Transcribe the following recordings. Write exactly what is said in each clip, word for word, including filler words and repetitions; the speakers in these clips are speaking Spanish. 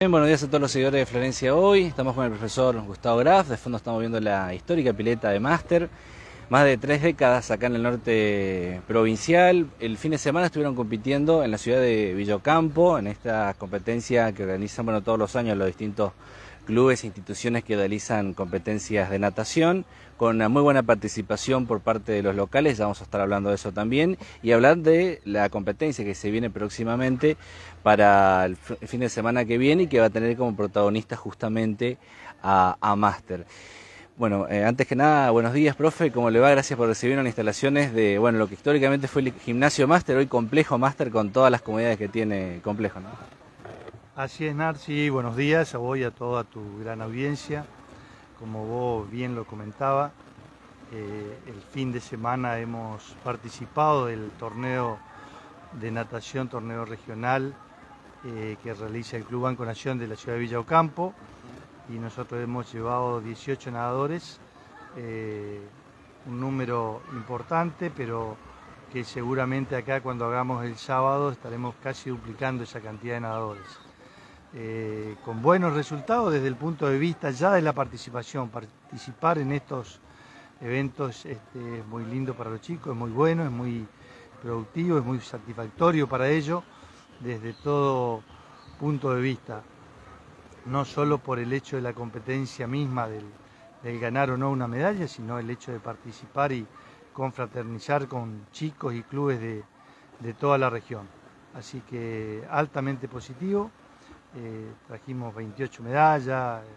Bien, buenos días a todos los seguidores de Florencia Hoy. Estamos con el profesor Gustavo Graf. De fondo estamos viendo la histórica pileta de máster. Más de tres décadas acá en el norte provincial. El fin de semana estuvieron compitiendo en la ciudad de Villa Ocampo, en esta competencia que organizan bueno, todos los años los distintos clubes e instituciones que realizan competencias de natación, con una muy buena participación por parte de los locales. Ya vamos a estar hablando de eso también, y hablar de la competencia que se viene próximamente para el fin de semana que viene y que va a tener como protagonista justamente a, a máster. Bueno, eh, antes que nada, buenos días, profe, ¿cómo le va? Gracias por recibirnos en las instalaciones de, bueno, lo que históricamente fue el gimnasio máster, hoy complejo máster con todas las comodidades que tiene complejo, ¿no? Así es, Narci, buenos días a vos y a toda tu gran audiencia. Como vos bien lo comentaba, eh, el fin de semana hemos participado del torneo de natación, torneo regional eh, que realiza el Club Banco Nación de la ciudad de Villa Ocampo, y nosotros hemos llevado dieciocho nadadores, eh, un número importante, pero que seguramente acá cuando hagamos el sábado estaremos casi duplicando esa cantidad de nadadores. Eh, con buenos resultados desde el punto de vista ya de la participación. Participar en estos eventos este, es muy lindo para los chicos, es muy bueno, es muy productivo, es muy satisfactorio para ellos desde todo punto de vista, no solo por el hecho de la competencia misma del, del ganar o no una medalla, sino el hecho de participar y confraternizar con chicos y clubes de, de toda la región. Así que altamente positivo. Eh, trajimos veintiocho medallas, eh,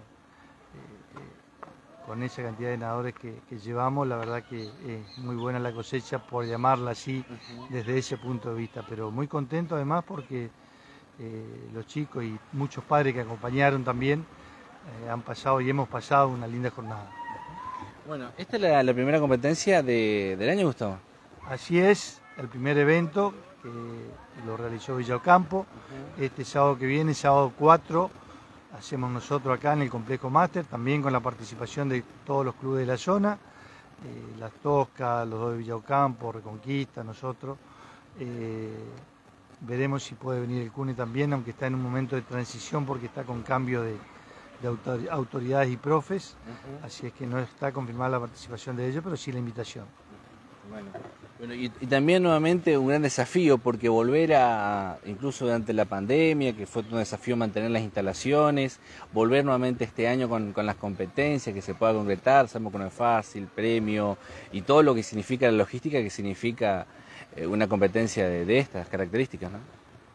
eh, con esa cantidad de nadadores que, que llevamos, la verdad que es muy buena la cosecha, por llamarla así, desde ese punto de vista, pero muy contento además porque eh, los chicos y muchos padres que acompañaron también eh, han pasado y hemos pasado una linda jornada. Bueno, esta es la, la primera competencia de, del año, Gustavo. Así es, el primer evento que lo realizó Villa Ocampo. Este sábado que viene, sábado cuatro, hacemos nosotros acá en el complejo máster, también con la participación de todos los clubes de la zona, eh, Las Toscas, los dos de Villa Ocampo, Reconquista, nosotros. Eh, veremos si puede venir el CUNE también, aunque está en un momento de transición porque está con cambio de, de autoridades y profes, uh-huh. Así es que no está confirmada la participación de ellos, pero sí la invitación. Bueno, bueno y, y también nuevamente un gran desafío, porque volver a, incluso durante la pandemia, que fue un desafío mantener las instalaciones, volver nuevamente este año con, con las competencias, que se pueda concretar, sabemos que no es fácil, premio, y todo lo que significa la logística, que significa eh, una competencia de, de estas características, ¿no?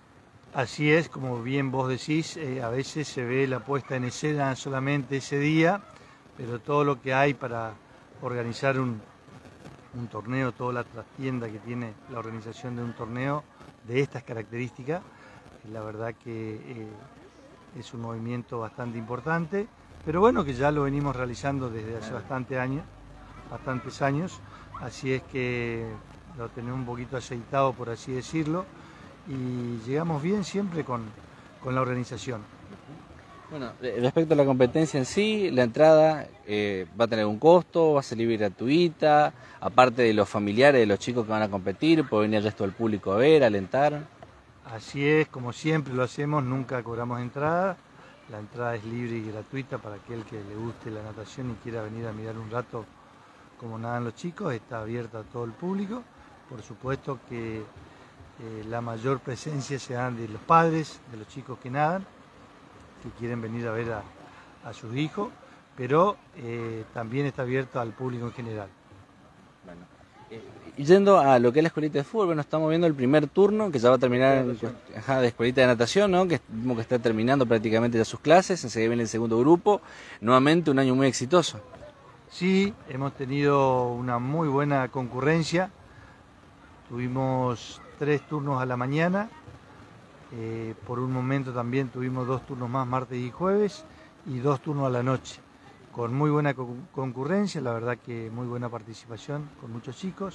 Así es, como bien vos decís, eh, a veces se ve la puesta en escena solamente ese día, pero todo lo que hay para organizar un un torneo, toda la trastienda que tiene la organización de un torneo de estas características, la verdad que eh, es un movimiento bastante importante, pero bueno, que ya lo venimos realizando desde hace bastante años, bastantes años, así es que lo tenemos un poquito aceitado, por así decirlo, y llegamos bien siempre con, con la organización. Bueno, respecto a la competencia en sí, la entrada eh, va a tener un costo, va a ser libre y gratuita, aparte de los familiares de los chicos que van a competir, puede venir el resto del público a ver, a alentar. Así es, como siempre lo hacemos, nunca cobramos entrada, la entrada es libre y gratuita para aquel que le guste la natación y quiera venir a mirar un rato cómo nadan los chicos, está abierta a todo el público. Por supuesto que eh, la mayor presencia se da de los padres, de los chicos que nadan, que quieren venir a ver a, a sus hijos, pero eh, también está abierto al público en general. Bueno, eh, yendo a lo que es la escuelita de fútbol, bueno, estamos viendo el primer turno, que ya va a terminar en, ajá, de escuelita de natación, ¿no? Que, que está terminando prácticamente ya sus clases, enseguida viene el segundo grupo, nuevamente un año muy exitoso. Sí, hemos tenido una muy buena concurrencia, tuvimos tres turnos a la mañana. Eh, por un momento también tuvimos dos turnos más, martes y jueves, y dos turnos a la noche, con muy buena co concurrencia, la verdad que muy buena participación, con muchos chicos,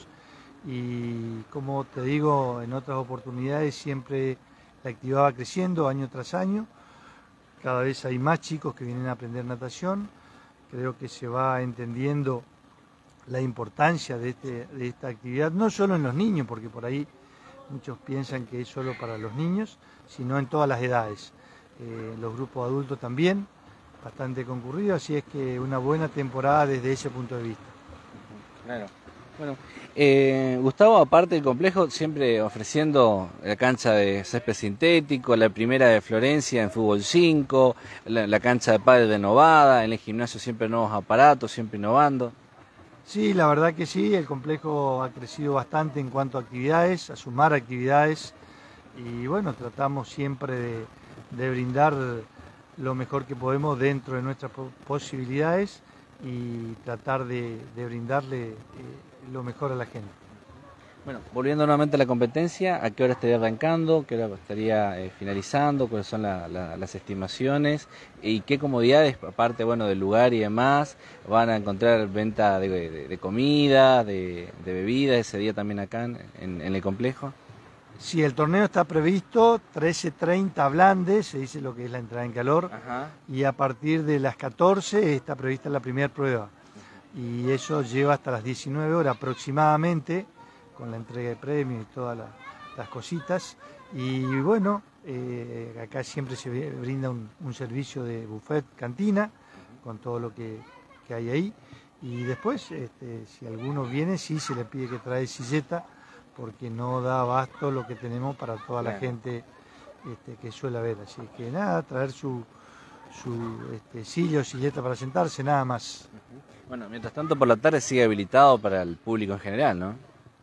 y como te digo, en otras oportunidades siempre la actividad va creciendo año tras año, cada vez hay más chicos que vienen a aprender natación, creo que se va entendiendo la importancia de, este, de esta actividad, no solo en los niños, porque por ahí muchos piensan que es solo para los niños, sino en todas las edades. eh, los grupos adultos también, bastante concurrido, así es que una buena temporada desde ese punto de vista. Claro. Bueno, eh, Gustavo, aparte del complejo, siempre ofreciendo la cancha de césped sintético, la primera de Florencia en fútbol cinco, la, la cancha de pádel de Novada, en el gimnasio siempre nuevos aparatos, siempre innovando. Sí, la verdad que sí, el complejo ha crecido bastante en cuanto a actividades, a sumar actividades, y bueno, tratamos siempre de, de brindar lo mejor que podemos dentro de nuestras posibilidades y tratar de, de brindarle eh, lo mejor a la gente. Bueno, volviendo nuevamente a la competencia, ¿a qué hora estaría arrancando? ¿Qué hora estaría eh, finalizando? ¿Cuáles son la, la, las estimaciones? ¿Y qué comodidades, aparte bueno, del lugar y demás, van a encontrar venta de, de, de comida, de, de bebida ese día también acá en, en el complejo? Sí, el torneo está previsto trece treinta Blandes, se dice lo que es la entrada en calor. Ajá. Y a partir de las catorce está prevista la primera prueba. Y eso lleva hasta las diecinueve horas aproximadamente, con la entrega de premios y todas las, las cositas. Y bueno, eh, acá siempre se brinda un, un servicio de buffet, cantina, con todo lo que, que hay ahí. Y después, este, si alguno viene, sí se le pide que trae silleta, porque no da abasto lo que tenemos para toda la gente este, que suele haber. Así que nada, traer su, su este, silla o silleta para sentarse, nada más. Bueno, mientras tanto por la tarde sigue habilitado para el público en general, ¿no?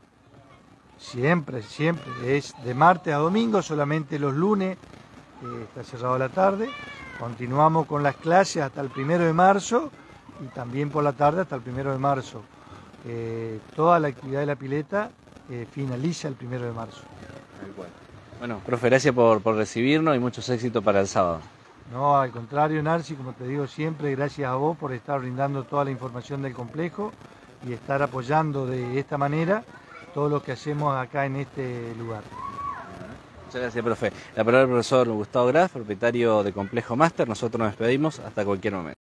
Siempre, siempre. Es de martes a domingo, solamente los lunes eh, está cerrado a la tarde. Continuamos con las clases hasta el primero de marzo y también por la tarde hasta el primero de marzo. Eh, toda la actividad de la pileta eh, finaliza el primero de marzo. Bueno, profe, gracias por, por recibirnos y muchos éxitos para el sábado. No, al contrario, Narci, como te digo siempre, gracias a vos por estar brindando toda la información del complejo y estar apoyando de esta manera todo lo que hacemos acá en este lugar. Muchas gracias, profe. La palabra del profesor Gustavo Graf, propietario de Complejo Máster. Nosotros nos despedimos hasta cualquier momento.